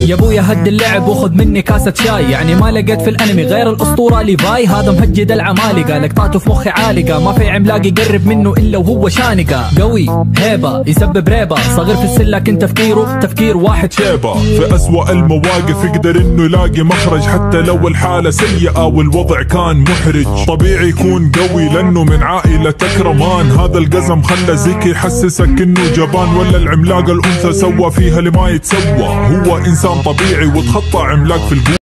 يا ابويا هد اللعب وخذ مني كاسة شاي، يعني ما لقيت في الانمي غير الاسطورة ليفاي. هذا مهجد العمالقة، لقطاته في مخي عالقة، ما في عملاق يقرب منه الا وهو شانقة. قوي هيبة يسبب ريبة، صغير في السن لكن تفكيره تفكير واحد شيبة. في اسوأ المواقف يقدر انه يلاقي مخرج، حتى لو الحالة سيئة والوضع كان محرج. طبيعي يكون قوي لانه من عائلة كرمان، هذا القزم خلى زيكي يحسسك انه جبان، ولا العملاق الانثى سوى فيها لما يتسوى. هو انسان طبيعي وتخطى عملاق في القوة.